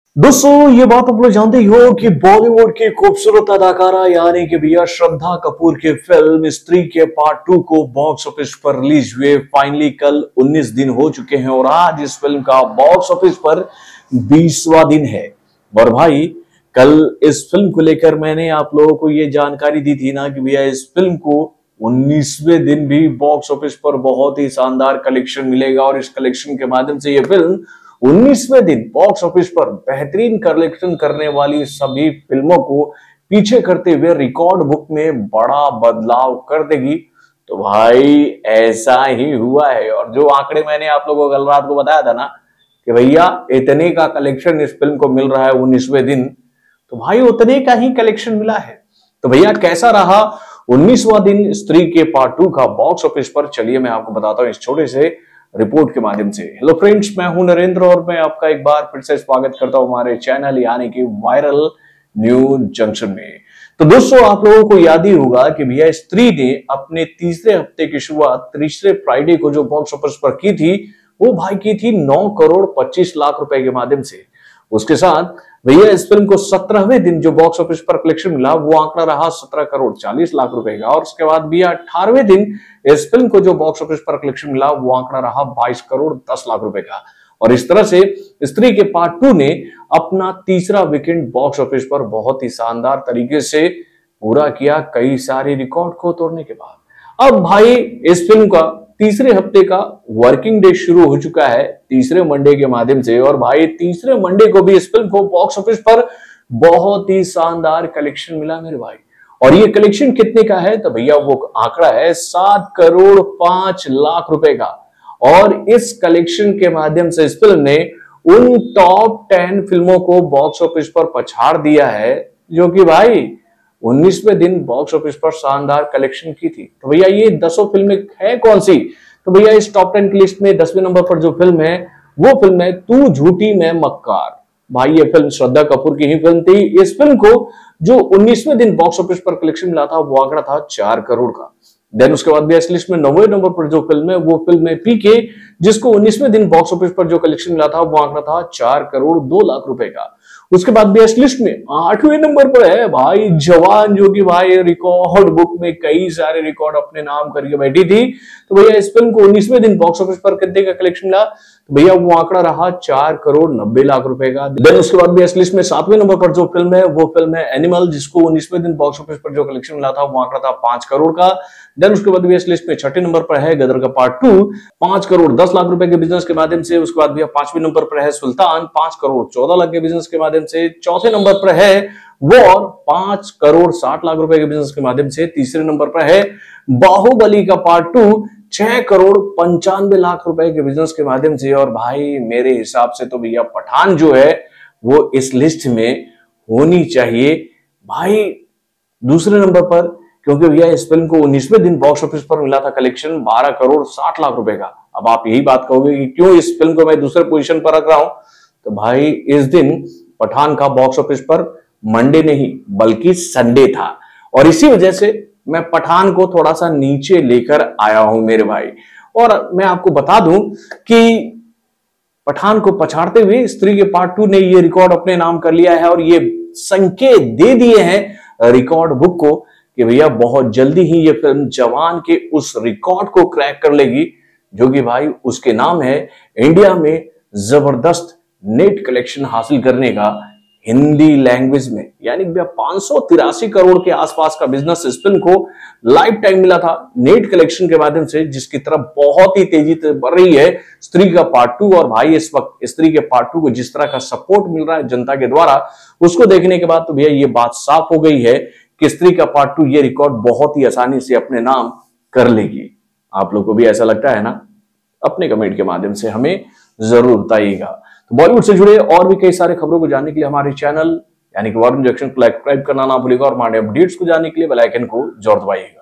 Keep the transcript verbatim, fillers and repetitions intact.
दोस्तों ये बात आप लोग जानते ही हो कि बॉलीवुड की खूबसूरत अदाकारा यानी कि भैया श्रद्धा कपूर की फिल्म स्त्री के पार्ट टू को बॉक्स ऑफिस पर रिलीज हुए फाइनली कल उन्नीस दिन हो चुके हैं और आज इस फिल्म का बॉक्स ऑफिस पर बीसवां दिन है। और भाई कल इस फिल्म को लेकर मैंने आप लोगों को ये जानकारी दी थी ना कि भैया इस फिल्म को उन्नीसवें दिन भी बॉक्स ऑफिस पर बहुत ही शानदार कलेक्शन मिलेगा और इस कलेक्शन के माध्यम से ये फिल्म उन्नीसवें दिन बॉक्स ऑफिस पर बेहतरीन कलेक्शन करने वाली सभी फिल्मों को पीछे करते हुए रिकॉर्ड बुक में बड़ा बदलाव कर देगी। तो भाई ऐसा ही हुआ है और जो आंकड़े मैंने आप लोगों को कल रात को बताया था ना कि भैया इतने का कलेक्शन इस फिल्म को मिल रहा है उन्नीसवें दिन, तो भाई उतने का ही कलेक्शन मिला है। तो भैया कैसा रहा उन्नीसवां दिन स्त्री के पार्ट टू का बॉक्स ऑफिस पर, चलिए मैं आपको बताता हूं इस छोटे से रिपोर्ट के माध्यम से। हेलो फ्रेंड्स, मैं हूं नरेंद्र और मैं आपका एक बार फिर से स्वागत करता हूं हमारे चैनल यानी कि वायरल न्यूज जंक्शन में। तो दोस्तों आप लोगों को याद ही होगा कि भैया स्त्री ने अपने तीसरे हफ्ते की शुरुआत तीसरे फ्राइडे को जो बॉक्स ऑफिस पर की थी वो भाई की थी नौ करोड़ पच्चीस लाख रुपए के माध्यम से। उसके साथ भैया इस फिल्म को सत्रहवें दिन जो बॉक्स ऑफिस पर कलेक्शन मिला वो आंकड़ा रहा सत्रह करोड़ चालीस लाख रुपए का और उसके बाद भैया अठारहवें दिन इस फिल्म को जो बॉक्स ऑफिस पर कलेक्शन मिला वो आंकड़ा रहा बाईस करोड़ दस लाख रुपए का। और इस तरह से स्त्री के पार्ट टू ने अपना तीसरा वीकेंड बॉक्स ऑफिस पर बहुत ही शानदार तरीके से पूरा किया, कई सारे रिकॉर्ड को तोड़ने के बाद। अब भाई इस फिल्म का तीसरे हफ्ते का वर्किंग डे शुरू हो चुका है तीसरे मंडे के माध्यम से और भाई तीसरे मंडे को भी इस फिल्म को बॉक्स ऑफिस पर बहुत ही शानदार कलेक्शन मिला मेरे भाई। और ये कलेक्शन कितने का है तो भैया वो आंकड़ा है सात करोड़ पांच लाख रुपए का। और इस कलेक्शन के माध्यम से इस फिल्म ने उन टॉप टेन फिल्मों को बॉक्स ऑफिस पर पछाड़ दिया है जो कि भाई उन्नीसवें दिन बॉक्स ऑफिस पर शानदार कलेक्शन की थी। तो भैया ये दसों फिल्में है कौन सी, तो भैया इस टॉप टेन की लिस्ट में दसवें नंबर पर जो फिल्म है वो फिल्म है तू झूठी मैं मक्कार। भाई ये फिल्म श्रद्धा कपूर की ही फिल्म थी। इस फिल्म को जो उन्नीसवें दिन बॉक्स ऑफिस पर कलेक्शन मिला था वो आंकड़ा था चार करोड़ का। देन उसके बाद भी इस लिस्ट में नौवें नंबर पर जो फिल्म है वो फिल्म है पीके, जिसको उन्नीसवें दिन बॉक्स ऑफिस पर जो कलेक्शन मिला था वो आंकड़ा था चार करोड़ दो लाख रुपए का। उसके बाद भी इस लिस्ट में आठवें नंबर पर है भाई जवान, जो कि भाई रिकॉर्ड बुक में कई सारे रिकॉर्ड अपने नाम करके बैठी थी। तो भैया इस फिल्म को उन्नीसवें दिन बॉक्स ऑफिस पर कितने का कलेक्शन मिला तो भैया वो आंकड़ा रहा चार करोड़ नब्बे लाख रुपए का। देन उसके बाद भी इस लिस्ट में सातवें नंबर पर जो फिल्म है वो फिल्म है एनिमल, जिसको उन्नीसवें दिन बॉक्स ऑफिस पर जो कलेक्शन मिला था वो आंकड़ा था पांच करोड़ का। देन उसके बाद भी इस लिस्ट में छठे नंबर पर है गदर का पार्ट टू, पांच करोड़ दस लाख रुपए के बिजनेस के माध्यम से। उसके बाद भी पांचवें नंबर पर है सुल्तान, पांच करोड़ चौदह लाख के बिजनेस के माध्यम से। चौथे नंबर पर है वॉर, पांच करोड़ साठ लाख रुपए के बिजनेस के माध्यम से। तीसरे नंबर पर है बाहुबली का पार्ट टू, छह करोड़ पंचानवे लाख रुपए के बिजनेस के माध्यम से। और भाई मेरे हिसाब से तो भैया पठान जो है वो इस लिस्ट में होनी चाहिए भाई दूसरे नंबर पर, क्योंकि भैया इस फिल्म को उन्नीसवें दिन बॉक्स ऑफिस पर मिला था कलेक्शन बारह करोड़ साठ लाख रुपए का। अब आप यही बात कहोगे कि क्यों इस फिल्म को मैं दूसरे पोजीशन पर रख रहा हूं, तो भाई इस दिन पठान का बॉक्स ऑफिस पर मंडे नहीं बल्कि संडे था और इसी वजह से मैं पठान को थोड़ा सा नीचे लेकर आया हूं मेरे भाई। और मैं आपको बता दूं कि पठान को पछाड़ते हुए स्त्री के पार्ट टू ने ये रिकॉर्ड अपने नाम कर लिया है और ये संकेत दे दिए हैं रिकॉर्ड बुक को कि भैया बहुत जल्दी ही ये फिल्म जवान के उस रिकॉर्ड को क्रैक कर लेगी जो कि भाई उसके नाम है इंडिया में जबरदस्त नेट कलेक्शन हासिल करने का हिंदी लैंग्वेज में। यानी भैया पांच सौ तिरासी करोड़ के आसपास का बिजनेस इस फिल्म को लाइफ टाइम मिला था नेट कलेक्शन के माध्यम से, जिसकी तरफ बहुत ही तेजी से बढ़ रही है स्त्री का पार्ट टू। और भाई इस वक्त स्त्री के पार्ट टू को जिस तरह का सपोर्ट मिल रहा है जनता के द्वारा, उसको देखने के बाद तो भैया ये बात साफ हो गई है कि स्त्री का पार्ट टू ये रिकॉर्ड बहुत ही आसानी से अपने नाम कर लेगी। आप लोग को भी ऐसा लगता है ना? अपने कमेंट के माध्यम से हमें जरूर बताइएगा। तो बॉलीवुड से जुड़े और भी कई सारे खबरों को जानने के लिए हमारे चैनल यानी कि वायरल न्यूज जंक्शन को सब्सक्राइब करना ना भूलिएगा और हमारे अपडेट्स को जानने के लिए बेल आइकन को जरूर दबाइएगा।